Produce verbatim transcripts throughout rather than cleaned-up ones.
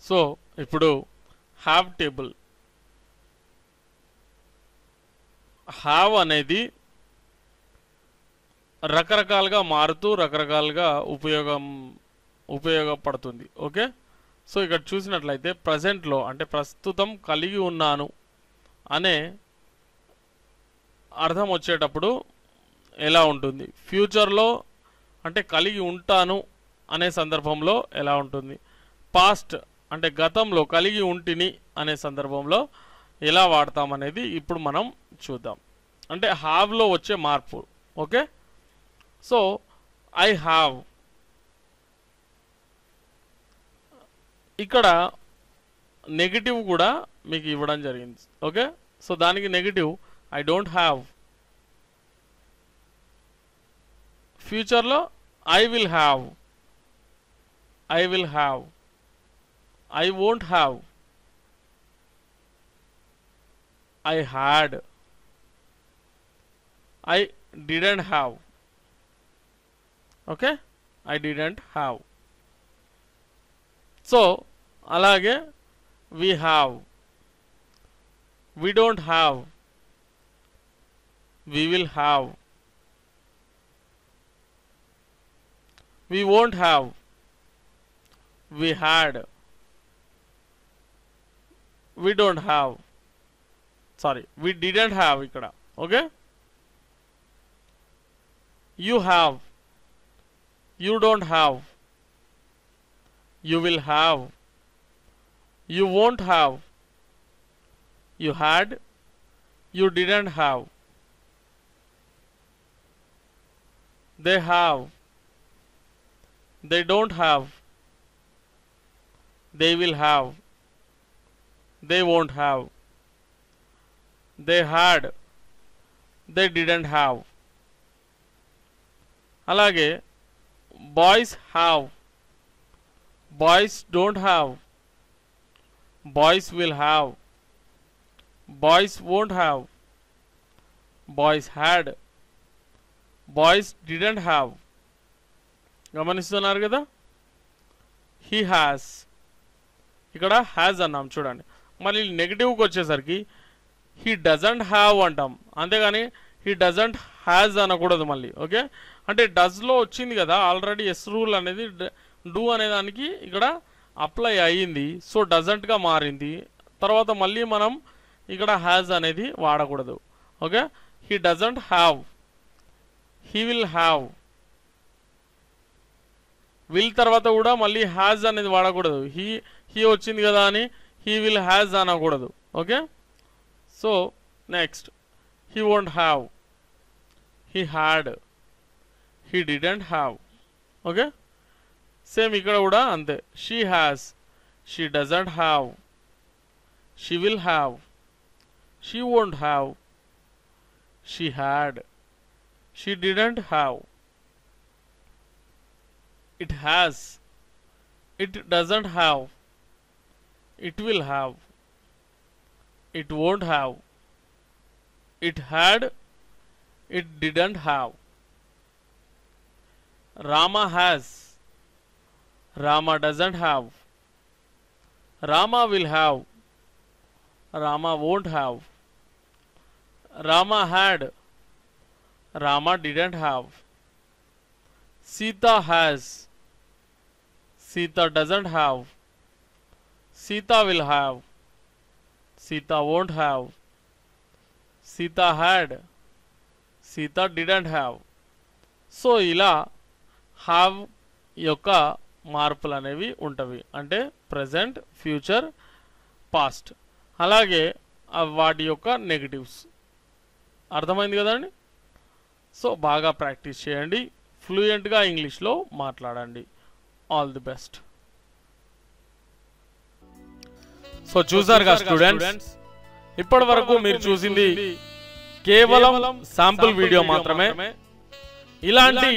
So ఇప్పుడు have table, have అనేది రకరకాలుగా మారుతూ రకరకాలుగా ఉపయోగం ఉపయోగపడుతుంది. ఓకే, సో ఇక్కడ చూసినట్లయితే ప్రజెంట్లో అంటే ప్రస్తుతం కలిగి ఉన్నాను అనే అర్థం వచ్చేటప్పుడు ఎలా ఉంటుంది, ఫ్యూచర్లో అంటే కలిగి ఉంటాను అనే సందర్భంలో ఎలా ఉంటుంది, పాస్ట్ అంటే గతంలో కలిగి ఉంటిని అనే సందర్భంలో ఎలా వాడతామనేది ఇప్పుడు మనం చూద్దాం. అంటే హ్యావ్లో వచ్చే మార్పు. ఓకే, సో ఐ హ్యావ్, ఇక్కడ నెగిటివ్ కూడా మీకు ఇవ్వడం జరిగింది. ఓకే, సో దానికి నెగిటివ్ ఐ డోంట్ హ్యావ్. ఫ్యూచర్లో I will have, I will have, I won't have, I had, I didn't have. Okay, I didn't have. So అలాగే we have, we don't have, we will have, we won't have, we had, we don't have, sorry we didn't have ikkada. Okay, you have, you don't have, you will have, you won't have, you had, you didn't have, they have, they don't have, they will have, they won't have, they had, they didn't have. అలాగే boys have, boys don't have, boys will have, boys won't have, boys had, boys didn't have. గమనిస్తున్నారు కదా, he has, ఇక్కడ has అన్నాం చూడండి. మళ్ళీ నెగిటివ్కి వచ్చేసరికి he doesn't have అంటాం, అంతేగాని he doesn't has అనకూడదు మళ్ళీ. ఓకే, అంటే డస్లో వచ్చింది కదా ఆల్రెడీ, ఎస్ రూల్ అనేది డూ అనే దానికి ఇక్కడ అప్లై అయ్యింది, సో డజంట్గా మారింది. తర్వాత మళ్ళీ మనం ఇక్కడ హ్యాజ్ అనేది వాడకూడదు. Okay, he doesn't have, he will have, will తర్వాత కూడా మళ్ళీ హ్యాజ్ అనేది వాడకూడదు. హీ హీ వచ్చింది కదా అని హీ విల్ హ్యాజ్ అనకూడదు. Okay, so next he won't have, he had, he didn't have. Okay, same ఇక్కడ కూడా అంతే. She has, she doesn't have, she will have, she won't have, she had, she didn't have. It has, it doesn't have, it will have, it won't have, it had, it didn't have. Rama has, Rama doesn't have, Rama will have, Rama won't have, Rama had, Rama didn't have. Sita has, Sita doesn't have, Sita will have, Sita won't have, Sita had, Sita didn't have. So ఇలా have యొక్క మార్పులు అనేవి ఉంటవి, అంటే present, future, past. అలాగే వాటి యొక్క negatives. అర్థమైంది కదండి. సో బాగా ప్రాక్టీస్ చేయండి, ఫ్లూయెంట్గా ఇంగ్లీష్లో మాట్లాడండి. All the best. సో చూసారుగా స్టూడెంట్స్, ఇప్పటి వరకు మీరు చూసింది కేవలం శాంపుల్ వీడియో మాత్రమే. ఇలాంటి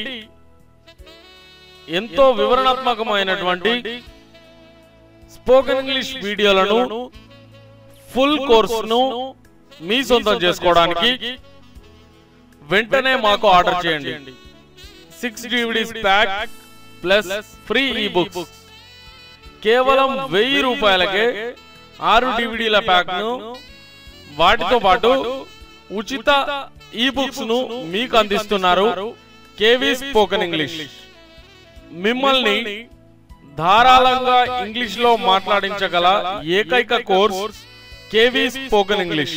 ఎంతో వివరణాత్మకమైనటువంటి స్పోకెన్ ఇంగ్లీష్ వీడియోలను, ఫుల్ కోర్సును మీ సొంతం చేసుకోవడానికి వెంటనే మాకు ఆర్డర్ చేయండి. Six DVDs pack plus free e books. కేవలం వెయ్యి రూపాయలకే ఆరు డివిడీల ప్యాక్ ను వాటితో పాటు ఉచిత ఈ బుక్స్ ను మీకు అందిస్తున్నారు కేవీ స్పోకెన్ ఇంగ్లీష్. మిమ్మల్ని ధారాళంగా ఇంగ్లీష్ లో మాట్లాడించగల ఏకైక కోర్స్ కేవీ స్పోకెన్ ఇంగ్లీష్.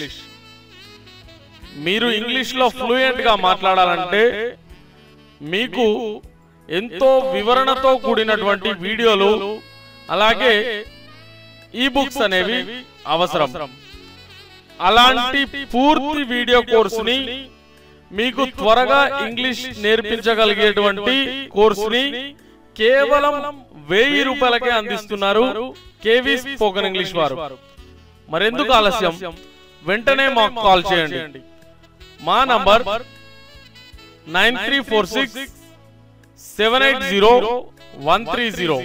మీరు ఇంగ్లీష్ లో ఫ్లూయెంట్ గా మాట్లాడాలంటే మీకు ఎంతో వివరణతో కూడినటువంటి వీడియోలు అలాగే ఈ బుక్స్ అనేవి అవసరం. అలాంటి పూర్తి వీడియో కోర్సుని మీకు త్వరగా ఇంగ్లీష్ నేర్పించగలిగేటువంటి కోర్సుని కేవలం వెయ్యి రూపాయలకే అందిస్తున్నారు కేవీ స్పోకెన్ ఇంగ్లీష్ వారు. మరెందుకు ఆలస్యం, వెంటనే మాకు కాల్ చేయండి. మా number nine three four six seven eight zero one three zero.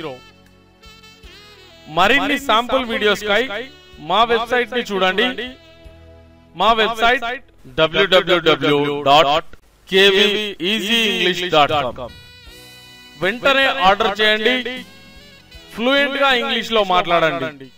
మరిన్ని శాంపుల్ వీడియోస్ కై మా వెబ్సైట్ ని చూడండి. మా website W W W dot KV easy English dot com. వెంటనే ఆర్డర్ చేయండి, ఫ్లూయెంట్ గా ఇంగ్లీష్ లో మాట్లాడండి.